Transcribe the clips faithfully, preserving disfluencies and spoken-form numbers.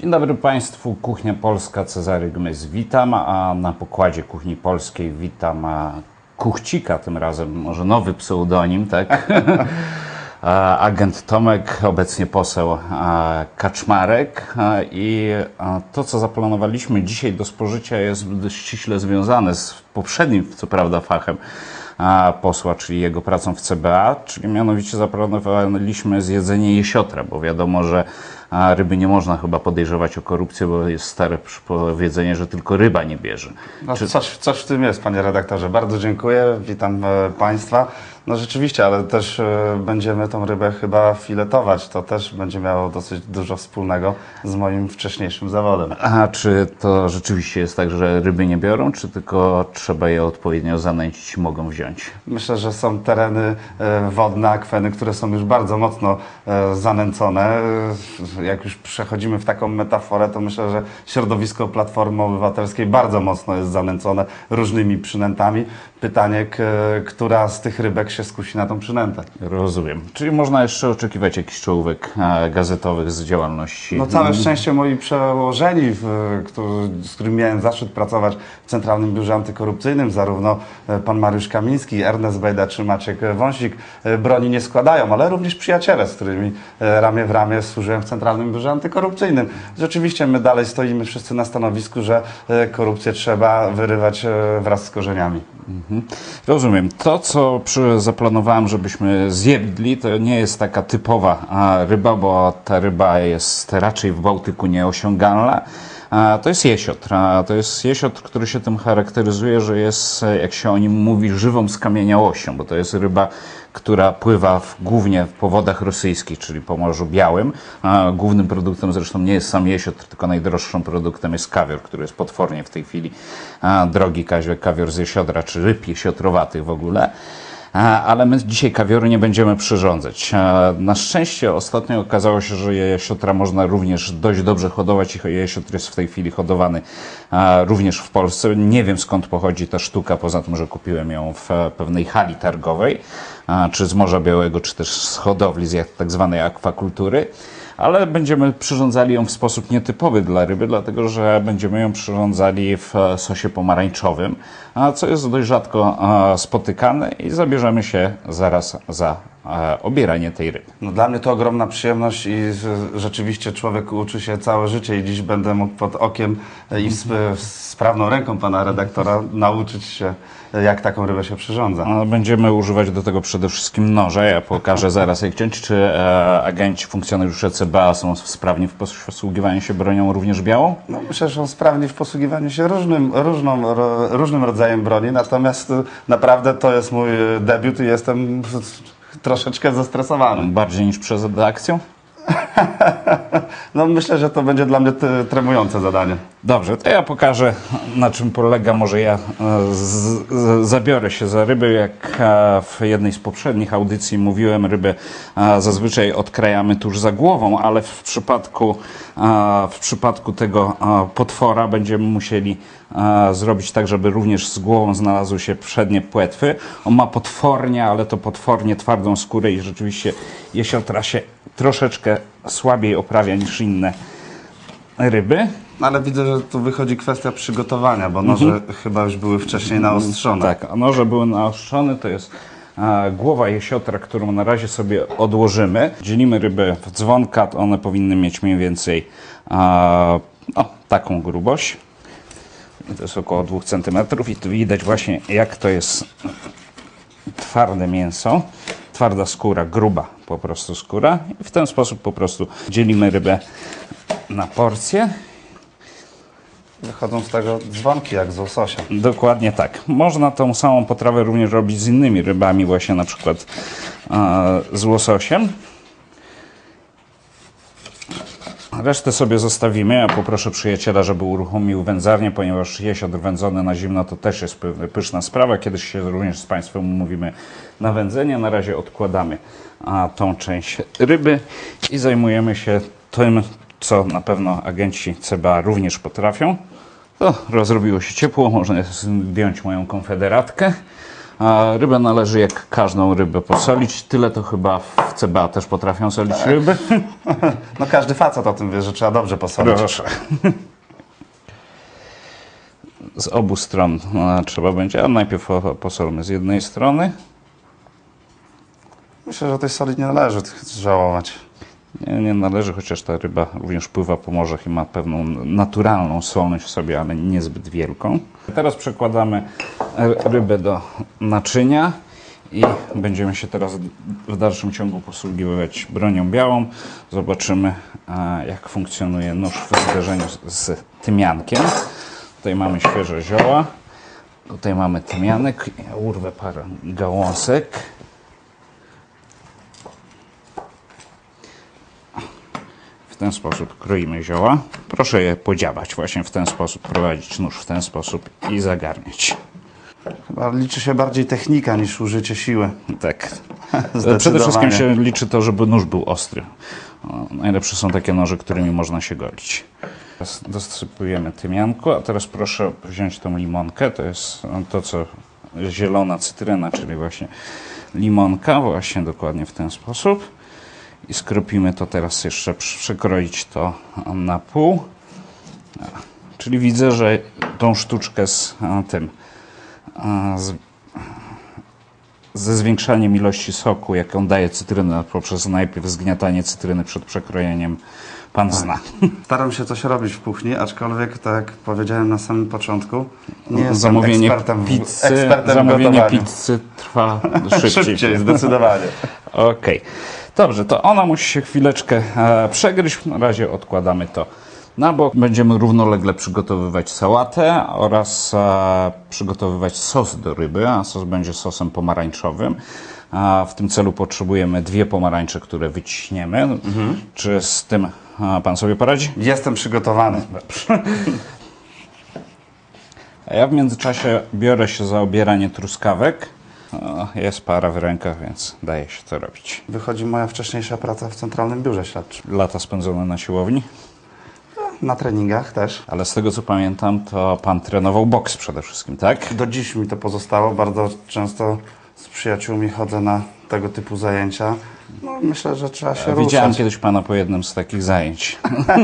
Dzień dobry Państwu, Kuchnia Polska, Cezary Gmys, witam, a na pokładzie Kuchni Polskiej witam Kuchcika, tym razem może nowy pseudonim, tak? Agent Tomek, obecnie poseł Kaczmarek, i to, co zaplanowaliśmy dzisiaj do spożycia, jest ściśle związane z poprzednim, co prawda, fachem posła, czyli jego pracą w C B A, czyli mianowicie zaplanowaliśmy zjedzenie jesiotra, bo wiadomo, że ryby nie można chyba podejrzewać o korupcję, bo jest stare powiedzenie, że tylko ryba nie bierze. No, Czy... coś, coś w tym jest, panie redaktorze. Bardzo dziękuję, witam e, państwa. No rzeczywiście, ale też e, będziemy tą rybę chyba filetować. To też będzie miało dosyć dużo wspólnego z moim wcześniejszym zawodem. A czy to rzeczywiście jest tak, że ryby nie biorą, czy tylko trzeba je odpowiednio zanęcić i mogą wziąć? Myślę, że są tereny e, wodne, akweny, które są już bardzo mocno e, zanęcone. E, jak już przechodzimy w taką metaforę, to myślę, że środowisko Platformy Obywatelskiej bardzo mocno jest zanęcone różnymi przynętami. Pytanie, k, która z tych rybek się skusi na tą przynętę. Rozumiem. Czyli można jeszcze oczekiwać jakichś czołówek e, gazetowych z działalności? No całe szczęście moi przełożeni, w, którzy, z którymi miałem zaszczyt pracować w Centralnym Biurze Antykorupcyjnym, zarówno pan Mariusz Kamiński, Ernest Bejda czy Maciek Wąsik, broni nie składają, ale również przyjaciele, z którymi ramię w ramię służyłem w Centralnym Biurze Antykorupcyjnym. Rzeczywiście my dalej stoimy wszyscy na stanowisku, że korupcję trzeba wyrywać wraz z korzeniami. Mhm. Rozumiem. To, co przy, zaplanowałem, żebyśmy zjedli, to nie jest taka typowa a, ryba, bo ta ryba jest raczej w Bałtyku nieosiągalna. A, to jest jesiotr. A, to jest jesiotr, który się tym charakteryzuje, że jest, jak się o nim mówi, żywą skamieniałością, bo to jest ryba, która pływa w, głównie po wodach rosyjskich, czyli po Morzu Białym. A głównym produktem zresztą nie jest sam jesiotr, tylko najdroższym produktem jest kawior, który jest potwornie w tej chwili a, drogi kawior, kawior z jesiodra, czy ryb jesiotrowatych w ogóle. Ale my dzisiaj kawioru nie będziemy przyrządzać. Na szczęście ostatnio okazało się, że jesiotra można również dość dobrze hodować i jesiotr jest w tej chwili hodowany również w Polsce. Nie wiem, skąd pochodzi ta sztuka, poza tym, że kupiłem ją w pewnej hali targowej, czy z Morza Białego, czy też z hodowli, z tak zwanej akwakultury. Ale będziemy przyrządzali ją w sposób nietypowy dla ryby, dlatego że będziemy ją przyrządzali w sosie pomarańczowym, co jest dość rzadko spotykane, i zabierzemy się zaraz za obieranie tej ryby. No, dla mnie to ogromna przyjemność i rzeczywiście człowiek uczy się całe życie i dziś będę mógł pod okiem i z, z sprawną ręką pana redaktora nauczyć się, jak taką rybę się przyrządza. Będziemy używać do tego przede wszystkim noża. Ja pokażę zaraz, jak ciąć. Czy e, agenci, funkcjonariusze C B A są sprawni w posługiwaniu się bronią również białą? No, myślę, że są sprawni w posługiwaniu się różnym, różną, ro, różnym rodzajem broni, natomiast naprawdę to jest mój debiut i jestem troszeczkę zestresowany. Bardziej niż przed akcją? No myślę, że to będzie dla mnie tremujące zadanie. Dobrze, to ja pokażę, na czym polega. Może ja z, z, zabiorę się za rybę. Jak w jednej z poprzednich audycji mówiłem, rybę zazwyczaj odkrajamy tuż za głową, ale w przypadku, w przypadku tego potwora będziemy musieli zrobić tak, żeby również z głową znalazły się przednie płetwy. On ma potwornie, ale to potwornie twardą skórę i rzeczywiście jesiotra się troszeczkę słabiej oprawia niż inne ryby. Ale widzę, że tu wychodzi kwestia przygotowania, bo noże mhm. chyba już były wcześniej naostrzone. Tak, a noże były naostrzone. To jest a, głowa jesiotra, którą na razie sobie odłożymy. Dzielimy rybę w dzwonka. One powinny mieć mniej więcej a, o, taką grubość. To jest około dwóch centymetrów i tu widać właśnie, jak to jest twarde mięso. Twarda skóra, gruba po prostu skóra. I w ten sposób po prostu dzielimy rybę na porcje. Wychodzą z tego dzwonki jak z łososia. Dokładnie tak. Można tą samą potrawę również robić z innymi rybami, właśnie na przykład e, z łososiem. Resztę sobie zostawimy. Ja poproszę przyjaciela, żeby uruchomił wędzarnię, ponieważ jesiotr wędzony na zimno to też jest pyszna sprawa. Kiedyś się również z Państwem umówimy na wędzenie. Na razie odkładamy a, tą część ryby i zajmujemy się tym, co na pewno agenci C B A również potrafią. O, rozrobiło się ciepło, można zdjąć moją konfederatkę. A rybę należy jak każdą rybę posolić. Tyle to chyba w C B A też potrafią solić tak. ryby. No każdy facet o tym wie, że trzeba dobrze posolić. Proszę. Z obu stron no, trzeba będzie, a najpierw posolmy z jednej strony. Myślę, że tej soli nie należy żałować. Nie, nie należy, chociaż ta ryba również pływa po morzach i ma pewną naturalną solność w sobie, ale niezbyt wielką. Teraz przekładamy rybę do naczynia i będziemy się teraz w dalszym ciągu posługiwać bronią białą. Zobaczymy, jak funkcjonuje nóż w zderzeniu z tymiankiem. Tutaj mamy świeże zioła, tutaj mamy tymianek, ja urwę parę gałązek. W ten sposób kroimy zioła. Proszę je podziałać, właśnie w ten sposób, prowadzić nóż w ten sposób i zagarniać. Chyba liczy się bardziej technika niż użycie siły. Tak. Przede wszystkim się liczy to, żeby nóż był ostry. O, najlepsze są takie noże, którymi można się golić. Teraz dosypujemy tymianku, a teraz proszę wziąć tą limonkę. To jest to, co zielona cytryna, czyli właśnie limonka, właśnie dokładnie w ten sposób. I skropimy to teraz jeszcze, przekroić to na pół. Czyli widzę, że tą sztuczkę z tym, z, ze zwiększaniem ilości soku, jaką daje cytryna, poprzez najpierw zgniatanie cytryny przed przekrojeniem, pan zna. Staram się coś robić w kuchni, aczkolwiek, tak jak powiedziałem na samym początku, nie jestem zamówienie ekspertem w, pizzy, ekspertem zamówienie w pizzy trwa szybciej. Szybciej, zdecydowanie. Okej. Okay. Dobrze, to ona musi się chwileczkę e, przegryźć. Na razie odkładamy to na bok. Będziemy równolegle przygotowywać sałatę oraz e, przygotowywać sos do ryby, a sos będzie sosem pomarańczowym. A w tym celu potrzebujemy dwie pomarańcze, które wyciśniemy. Mhm. Czy z tym a, pan sobie poradzi? Jestem przygotowany. A ja w międzyczasie biorę się za obieranie truskawek. O, jest para w rękach, więc daje się to robić. Wychodzi moja wcześniejsza praca w Centralnym Biurze Śledczym. Lata spędzone na siłowni? Na treningach też. Ale z tego co pamiętam, to pan trenował boks przede wszystkim, tak? Do dziś mi to pozostało. Bardzo często z przyjaciółmi chodzę na tego typu zajęcia. No, myślę, że trzeba się ruszać. Widziałem kiedyś pana po jednym z takich zajęć.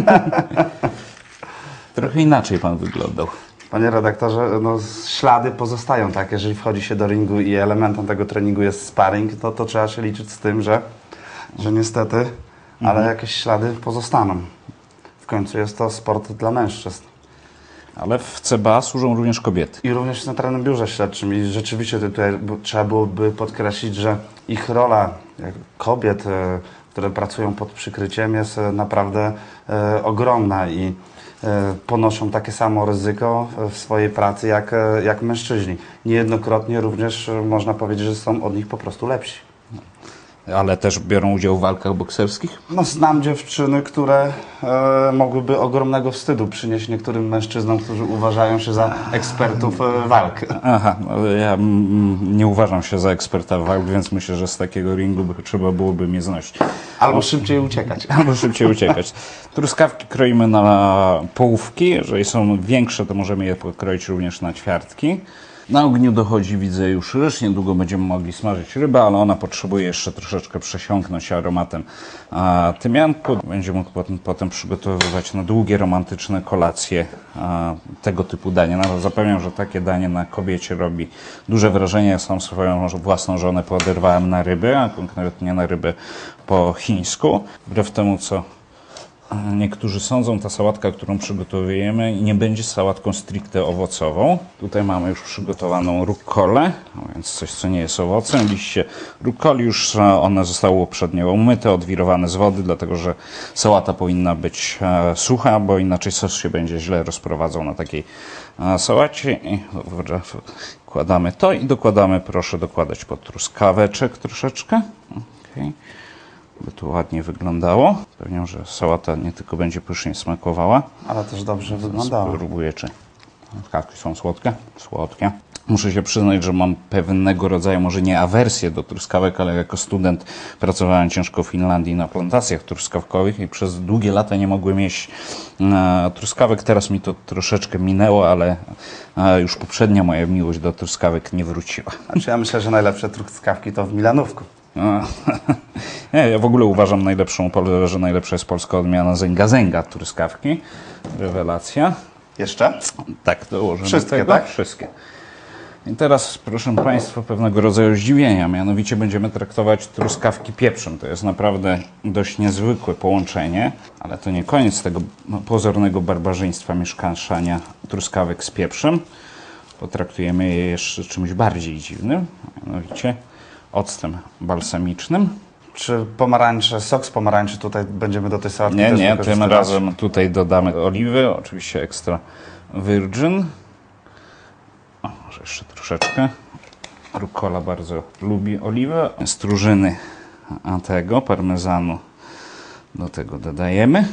Trochę inaczej pan wyglądał. Panie redaktorze, no, ślady pozostają, tak? Jeżeli wchodzi się do ringu i elementem tego treningu jest sparring, to, to trzeba się liczyć z tym, że, że niestety, mhm. ale jakieś ślady pozostaną. W końcu jest to sport dla mężczyzn. Ale w C B A służą również kobiety. I również w Centralnym Biurze Śledczym. I rzeczywiście tutaj trzeba byłoby podkreślić, że ich rola jak kobiet, które pracują pod przykryciem, jest naprawdę e, ogromna i e, ponoszą takie samo ryzyko w swojej pracy jak, jak mężczyźni. Niejednokrotnie również można powiedzieć, że są od nich po prostu lepsi. Ale też biorą udział w walkach bokserskich? No, znam dziewczyny, które e, mogłyby ogromnego wstydu przynieść niektórym mężczyznom, którzy uważają się za ekspertów e, walk. Aha, no, ja mm, nie uważam się za eksperta walk, więc myślę, że z takiego ringu by, trzeba byłoby mnie znosić. Albo o, szybciej uciekać. Albo szybciej uciekać. Truskawki kroimy na połówki. Jeżeli są większe, to możemy je pokroić również na ćwiartki. Na ogniu dochodzi, widzę, już ryż. Niedługo będziemy mogli smażyć rybę, ale ona potrzebuje jeszcze troszeczkę przesiąknąć aromatem a, tymianku. Będziemy mógł potem, potem przygotowywać na długie, romantyczne kolacje a, tego typu dania. Nawet zapewniam, że takie danie na kobiecie robi duże wrażenie. Ja sam swoją własną żonę poderwałem na ryby, a konkretnie na rybę po chińsku. Wbrew temu, co niektórzy sądzą, ta sałatka, którą przygotowujemy, nie będzie sałatką stricte owocową. Tutaj mamy już przygotowaną rukkolę, a więc coś, co nie jest owocem. Liście rukkoli, już one zostały uprzednio umyte, odwirowane z wody, dlatego że sałata powinna być e, sucha, bo inaczej sos się będzie źle rozprowadzał na takiej e, sałacie. I wkładamy to i dokładamy, proszę dokładać pod truskaweczek troszeczkę. Okay. By to ładnie wyglądało. Pewnie, że sałata nie tylko będzie pysznie smakowała, ale też dobrze wyglądała. Spróbuję, czy kawki są słodkie. Słodkie. Muszę się przyznać, że mam pewnego rodzaju, może nie awersję do truskawek, ale jako student pracowałem ciężko w Finlandii na plantacjach truskawkowych i przez długie lata nie mogłem jeść e, truskawek. Teraz mi to troszeczkę minęło, ale e, już poprzednia moja miłość do truskawek nie wróciła. Znaczy ja myślę, że najlepsze truskawki to w Milanówku. Nie, ja w ogóle uważam najlepszą, że najlepsza jest polska odmiana zęga zęga truskawki. Rewelacja. Jeszcze? Tak, dołożymy Wszystkie, tego. tak? Wszystkie. I teraz, proszę Państwa, pewnego rodzaju zdziwienia. Mianowicie będziemy traktować truskawki pieprzem. To jest naprawdę dość niezwykłe połączenie, ale to nie koniec tego pozornego barbarzyństwa mieszkania truskawek z pieprzem. Potraktujemy je jeszcze czymś bardziej dziwnym, mianowicie octem balsamicznym. Czy pomarańcze, sok z pomarańczy tutaj będziemy do tej sałatki Nie, też nie, tym wykorzystywać? razem tutaj dodamy oliwy, oczywiście extra virgin. O, może jeszcze troszeczkę. Rucola bardzo lubi oliwę. Stróżyny a tego, parmezanu do tego dodajemy.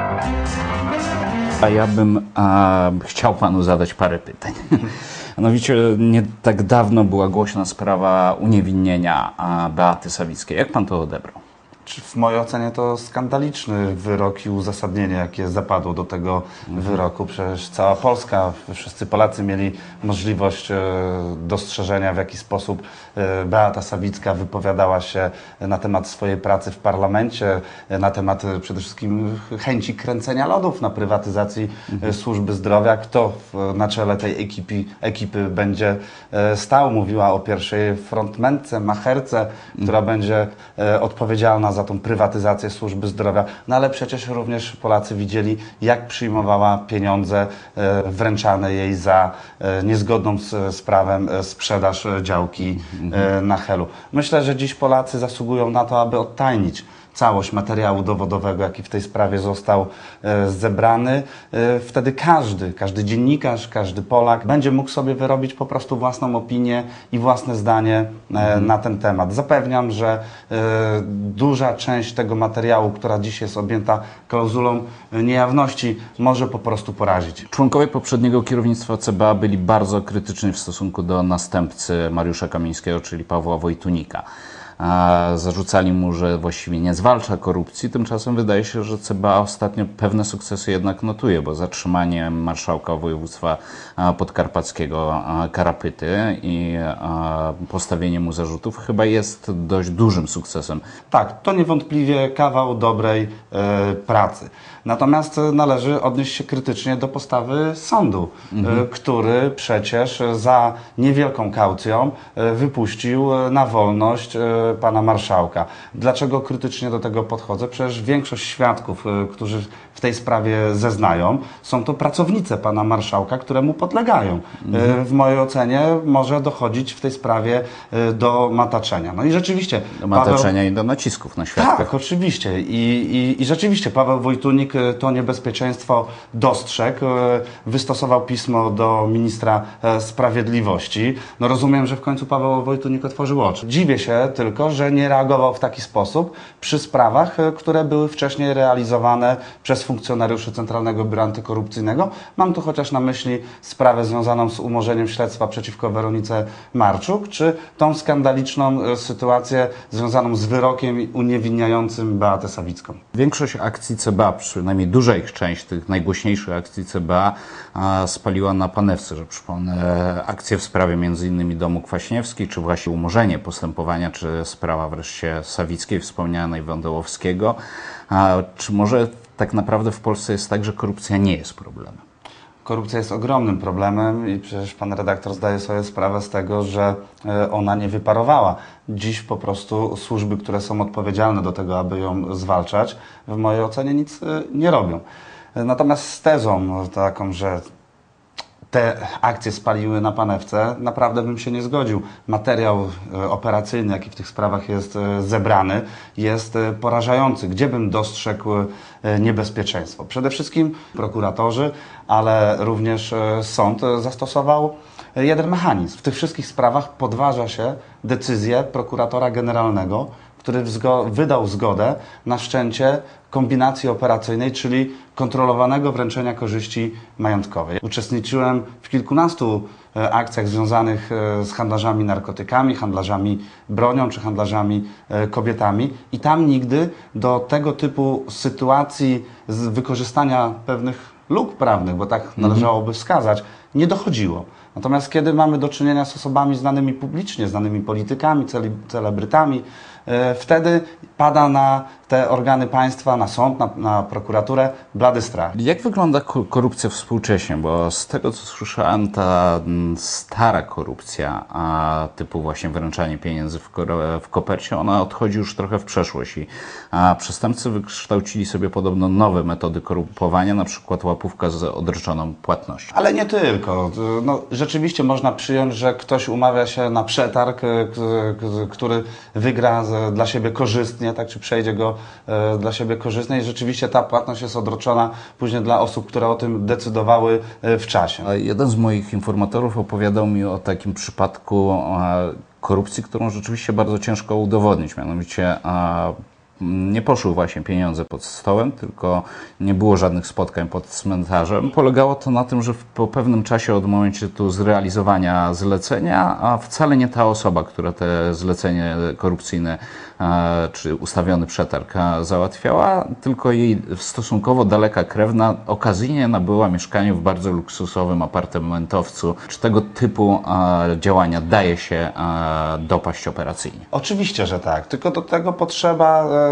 A ja bym a, chciał Panu zadać parę pytań. Mianowicie nie tak dawno była głośna sprawa uniewinnienia a, Beaty Sawickiej. Jak Pan to odebrał? Czy w mojej ocenie to skandaliczny wyrok i uzasadnienie, jakie zapadło do tego wyroku. Przecież cała Polska, wszyscy Polacy mieli możliwość e, dostrzeżenia, w jaki sposób e, Beata Sawicka wypowiadała się na temat swojej pracy w parlamencie, e, na temat e, przede wszystkim chęci kręcenia lodów na prywatyzacji e, służby zdrowia. Kto w, na czele tej ekipy, ekipy będzie e, stał. Mówiła o pierwszej frontmence, macherce, która będzie e, odpowiedzialna za tą prywatyzację służby zdrowia. No ale przecież również Polacy widzieli, jak przyjmowała pieniądze e, wręczane jej za e, niezgodną z, z prawem e, sprzedaż e, działki e, na Helu. Myślę, że dziś Polacy zasługują na to, aby odtajnić całość materiału dowodowego, jaki w tej sprawie został e, zebrany. E, wtedy każdy, każdy dziennikarz, każdy Polak będzie mógł sobie wyrobić po prostu własną opinię i własne zdanie e, mhm. na ten temat. Zapewniam, że e, duża część tego materiału, która dziś jest objęta klauzulą niejawności, może po prostu porazić. Członkowie poprzedniego kierownictwa C B A byli bardzo krytyczni w stosunku do następcy Mariusza Kamińskiego, czyli Pawła Wojtunika. Zarzucali mu, że właściwie nie zwalcza korupcji. Tymczasem wydaje się, że C B A ostatnio pewne sukcesy jednak notuje, bo zatrzymanie marszałka województwa podkarpackiego Karapyty i postawienie mu zarzutów chyba jest dość dużym sukcesem. Tak, to niewątpliwie kawał dobrej e, pracy. Natomiast należy odnieść się krytycznie do postawy sądu, mhm. e, który przecież za niewielką kaucją e, wypuścił na wolność e, pana marszałka. Dlaczego krytycznie do tego podchodzę? Przecież większość świadków, e, którzy w tej sprawie zeznają, są to pracownice pana marszałka, któremu podlegają. Mhm. E, w mojej ocenie może dochodzić w tej sprawie e, do mataczenia. No i rzeczywiście... Do mataczenia Paweł... i do nacisków na świadków. Tak, oczywiście. I, i, I rzeczywiście Paweł Wojtunik to niebezpieczeństwo dostrzegł, wystosował pismo do ministra sprawiedliwości. No rozumiem, że w końcu Paweł Wojtunik otworzył oczy. Dziwię się tylko, że nie reagował w taki sposób przy sprawach, które były wcześniej realizowane przez funkcjonariuszy Centralnego Biura Antykorupcyjnego. Mam tu chociaż na myśli sprawę związaną z umorzeniem śledztwa przeciwko Weronice Marczuk, czy tą skandaliczną sytuację związaną z wyrokiem uniewinniającym Beatę Sawicką. Większość akcji C B A, przynajmniej duża ich część tych najgłośniejszych akcji C B A spaliła na panewce, że przypomnę akcję w sprawie między innymi domu Kwaśniewskiej, czy właśnie umorzenie postępowania, czy sprawa wreszcie Sawickiej, wspomnianej Wądołowskiego. A czy może tak naprawdę w Polsce jest tak, że korupcja nie jest problemem? Korupcja jest ogromnym problemem i przecież pan redaktor zdaje sobie sprawę z tego, że ona nie wyparowała. Dziś po prostu służby, które są odpowiedzialne do tego, aby ją zwalczać, w mojej ocenie nic nie robią. Natomiast z tezą taką, że te akcje spaliły na panewce, naprawdę bym się nie zgodził. Materiał operacyjny, jaki w tych sprawach jest zebrany, jest porażający. Gdzie bym dostrzegł niebezpieczeństwo? Przede wszystkim prokuratorzy, ale również sąd zastosował jeden mechanizm. W tych wszystkich sprawach podważa się decyzję prokuratora generalnego, który wydał zgodę na wszczęcie kombinacji operacyjnej, czyli kontrolowanego wręczenia korzyści majątkowej. Uczestniczyłem w kilkunastu e, akcjach związanych e, z handlarzami narkotykami, handlarzami bronią czy handlarzami e, kobietami i tam nigdy do tego typu sytuacji z wykorzystania pewnych luk prawnych, bo tak należałoby wskazać, nie dochodziło. Natomiast kiedy mamy do czynienia z osobami znanymi publicznie, znanymi politykami, cele, celebrytami, e, wtedy pada na te organy państwa, na sąd, na, na prokuraturę blady strach. Jak wygląda ko- korupcja współcześnie? Bo z tego, co słyszałem, ta mm, stara korupcja, a typu właśnie wręczanie pieniędzy w, kor- w kopercie, ona odchodzi już trochę w przeszłość i a przestępcy wykształcili sobie podobno nowe metody korumpowania, na przykład łapówka z odroczoną płatnością. Ale nie tylko. No, rzeczywiście można przyjąć, że ktoś umawia się na przetarg, k- k- który wygra z, dla siebie korzystnie, tak, czy przejdzie go e, dla siebie korzystnie i rzeczywiście ta płatność jest odroczona później dla osób, które o tym decydowały e, w czasie. A jeden z moich informatorów opowiadał mi o takim przypadku e, korupcji, którą rzeczywiście bardzo ciężko udowodnić. Mianowicie e, nie poszły właśnie pieniądze pod stołem, tylko nie było żadnych spotkań pod cmentarzem. Polegało to na tym, że po pewnym czasie od momentu zrealizowania zlecenia, a wcale nie ta osoba, która te zlecenie korupcyjne e, czy ustawiony przetarg e, załatwiała, tylko jej stosunkowo daleka krewna okazyjnie nabyła mieszkanie w bardzo luksusowym apartamentowcu. Czy tego typu e, działania daje się e, dopaść operacyjnie? Oczywiście, że tak. Tylko do tego potrzeba e,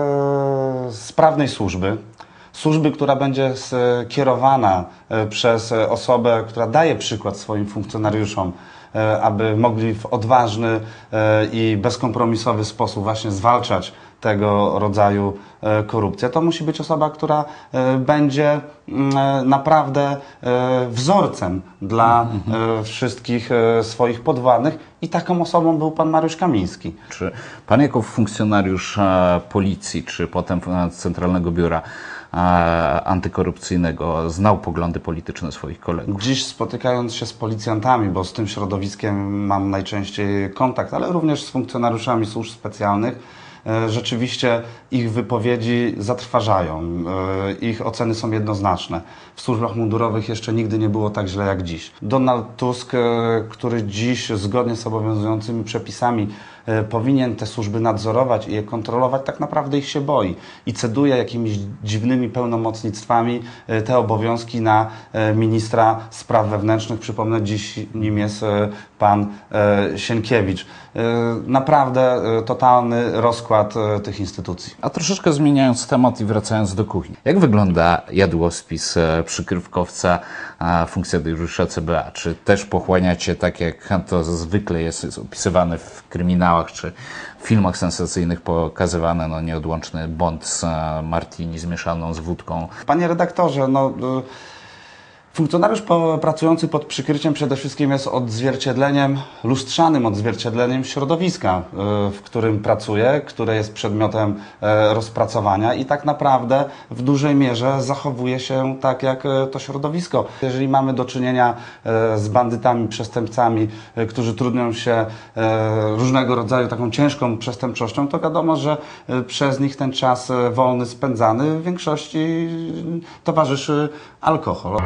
sprawnej służby. Służby, która będzie skierowana e, przez osobę, która daje przykład swoim funkcjonariuszom, e, aby mogli w odważny e, i bezkompromisowy sposób właśnie zwalczać tego rodzaju e, korupcję. To musi być osoba, która e, będzie mm, e, naprawdę e, wzorcem dla e, wszystkich e, swoich podwładnych i taką osobą był pan Mariusz Kamiński. Czy pan jako funkcjonariusz e, policji, czy potem e, Centralnego Biura e, Antykorupcyjnego znał poglądy polityczne swoich kolegów? Dziś spotykając się z policjantami, bo z tym środowiskiem mam najczęściej kontakt, ale również z funkcjonariuszami służb specjalnych, e, rzeczywiście ich wypowiedzi zatrważają. E, ich oceny są jednoznaczne. W służbach mundurowych jeszcze nigdy nie było tak źle jak dziś. Donald Tusk, e, który dziś zgodnie z obowiązującymi przepisami e, powinien te służby nadzorować i je kontrolować, tak naprawdę ich się boi i ceduje jakimiś dziwnymi pełnomocnictwami e, te obowiązki na e, ministra spraw wewnętrznych. Przypomnę, dziś nim jest e, pan e, Sienkiewicz. E, naprawdę e, totalny rozkład e, tych instytucji. A troszeczkę zmieniając temat i wracając do kuchni. Jak wygląda jadłospis e, przykrywkowca e, funkcjonariusza C B A? Czy też pochłaniacie tak, jak to zwykle jest, jest opisywane w kryminałach czy filmach sensacyjnych, pokazywane no, nieodłączny bond z e, martini zmieszaną z wódką? Panie redaktorze, no... Y funkcjonariusz po, pracujący pod przykryciem przede wszystkim jest odzwierciedleniem, lustrzanym odzwierciedleniem środowiska, y, w którym pracuje, które jest przedmiotem y, rozpracowania i tak naprawdę w dużej mierze zachowuje się tak jak y, to środowisko. Jeżeli mamy do czynienia y, z bandytami, przestępcami, y, którzy trudnią się y, różnego rodzaju taką ciężką przestępczością, to wiadomo, że y, przez nich ten czas y, wolny spędzany w większości y, towarzyszy alkohol.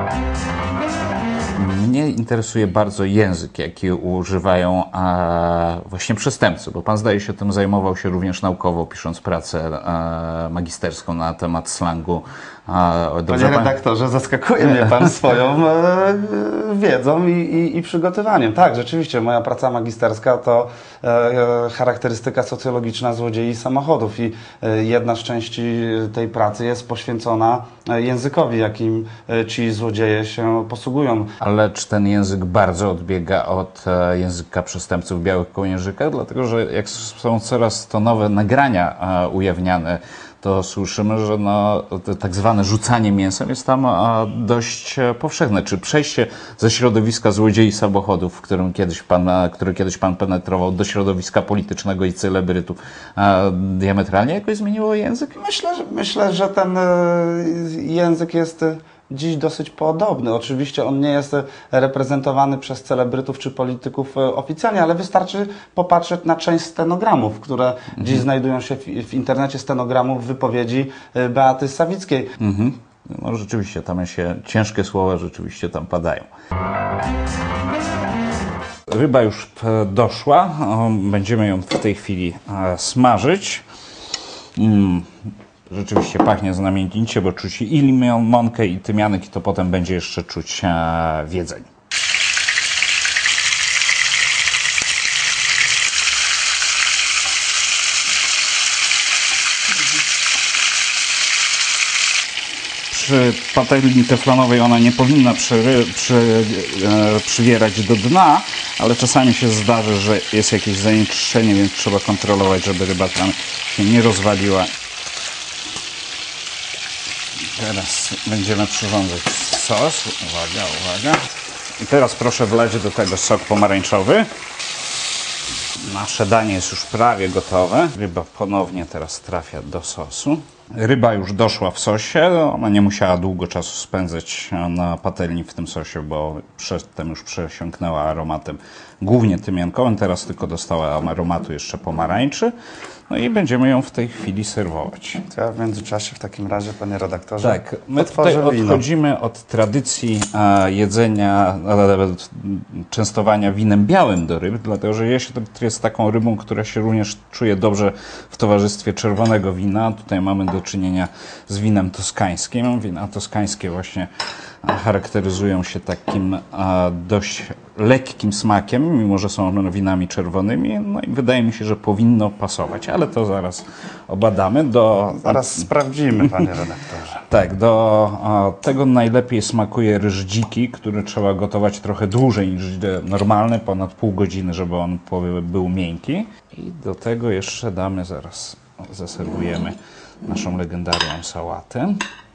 Mnie interesuje bardzo język, jaki używają a, właśnie przestępcy, bo pan zdaje się tym zajmował się również naukowo, pisząc pracę a, magisterską na temat slangu. A, Panie pan... redaktorze, zaskakuje mnie pan swoją e, wiedzą i, i, i przygotowaniem. Tak, rzeczywiście, moja praca magisterska to e, charakterystyka socjologiczna złodziei samochodów i e, jedna z części tej pracy jest poświęcona językowi, jakim ci złodzieje się posługują. Ale czy ten język bardzo odbiega od e, języka przestępców w białych kołnierzykach? Dlatego, że jak są coraz to nowe nagrania e, ujawniane, to słyszymy, że no, tak zwane rzucanie mięsem jest tam a, dość powszechne. Czy przejście ze środowiska złodziei samochodów, w którym kiedyś pan, który kiedyś pan penetrował, do środowiska politycznego i celebrytów a, diametralnie jakoś zmieniło język? Myślę, że, myślę, że ten y, język jest dziś dosyć podobny. Oczywiście on nie jest reprezentowany przez celebrytów czy polityków oficjalnie, ale wystarczy popatrzeć na część stenogramów, które mhm. dziś znajdują się w, w internecie, stenogramów wypowiedzi Beaty Sawickiej. Mhm. No rzeczywiście, tam się ciężkie słowa rzeczywiście tam padają. Ryba już doszła, będziemy ją w tej chwili smażyć. Mm, rzeczywiście pachnie znamienicie, bo czuć i limonkę, i tymianek, i to potem będzie jeszcze czuć w jedzeniu. Przy patelni teflonowej ona nie powinna przy, przy, e, przywierać do dna, ale czasami się zdarzy, że jest jakieś zanieczyszczenie, więc trzeba kontrolować, żeby ryba tam się nie rozwaliła. Teraz będziemy przyrządzać sos. Uwaga, uwaga. I teraz proszę wlać do tego sok pomarańczowy. Nasze danie jest już prawie gotowe. Ryba ponownie teraz trafia do sosu. Ryba już doszła w sosie. Ona nie musiała długo czasu spędzać na patelni w tym sosie, bo przedtem już przesiąknęła aromatem głównie tymiankowym. Teraz tylko dostała aromatu jeszcze pomarańczy. No i będziemy ją w tej chwili serwować. To ja w międzyczasie w takim razie, panie redaktorze, tak, my tutaj odchodzimy od tradycji a, jedzenia, a, częstowania winem białym do ryb, dlatego że jesiotr jest taką rybą, która się również czuje dobrze w towarzystwie czerwonego wina. Tutaj mamy do czynienia z winem toskańskim. Wina toskańskie właśnie charakteryzują się takim a, dość lekkim smakiem, mimo że są winami czerwonymi. No i wydaje mi się, że powinno pasować, ale to zaraz obadamy. Do, zaraz sprawdzimy, panie redaktorze. Tak, do a, tego najlepiej smakuje ryż dziki, który trzeba gotować trochę dłużej niż normalny, ponad pół godziny, żeby on był miękki. I do tego jeszcze damy, zaraz zaserwujemy naszą legendarną sałatę.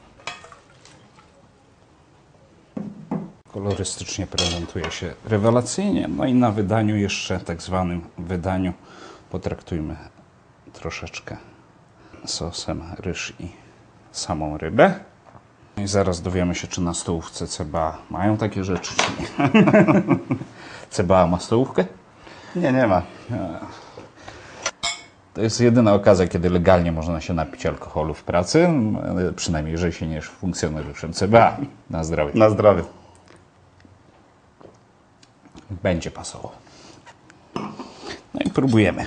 Kolorystycznie prezentuje się rewelacyjnie, no i na wydaniu jeszcze, tak zwanym wydaniu, potraktujmy troszeczkę sosem ryż i samą rybę. I zaraz dowiemy się, czy na stołówce C B A mają takie rzeczy, czy nie. C B A ma stołówkę? Nie, nie ma. To jest jedyna okazja, kiedy legalnie można się napić alkoholu w pracy, przynajmniej jeżeli się nie jest funkcjonariuszem C B A. Na zdrowie. Na zdrowie. Będzie pasował. No i próbujemy.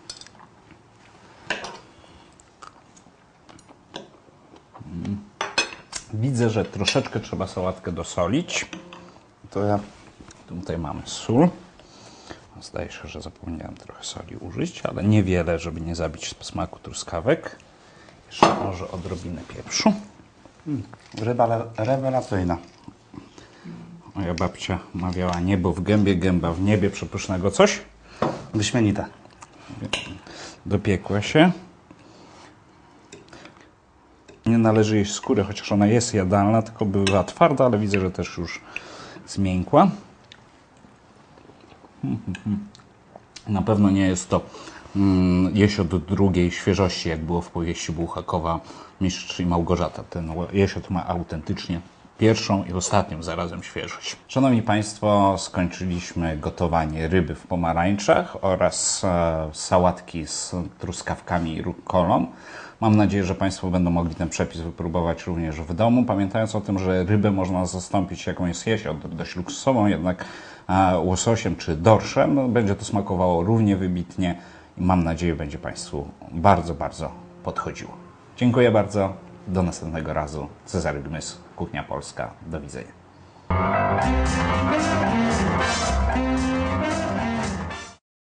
Widzę, że troszeczkę trzeba sałatkę dosolić. To ja... Tutaj mamy sól. Zdaje się, że zapomniałem trochę soli użyć, ale niewiele, żeby nie zabić smaku truskawek. Jeszcze może odrobinę pieprzu. Hmm, ryba rewelacyjna. Moja babcia mawiała: niebo w gębie, gęba w niebie, przepysznego coś. Wyśmienite. Dopiekła się. Nie należy jeść skóry, chociaż ona jest jadalna, tylko była twarda, ale widzę, że też już zmiękła. Na pewno nie jest to mm, jesiotr drugiej świeżości, jak było w powieści Bułhakowa Mistrz i Małgorzata. Ten jesiotr ma autentycznie pierwszą i ostatnią zarazem świeżość. Szanowni Państwo, skończyliśmy gotowanie ryby w pomarańczach oraz e, sałatki z truskawkami i rukkolą. Mam nadzieję, że Państwo będą mogli ten przepis wypróbować również w domu, pamiętając o tym, że rybę można zastąpić jakąś jesiotr dość luksusową, jednak e, łososiem czy dorszem. No, będzie to smakowało równie wybitnie i mam nadzieję, będzie Państwu bardzo, bardzo podchodziło. Dziękuję bardzo. Do następnego razu. Cezary Gmys, Kuchnia Polska. Do widzenia.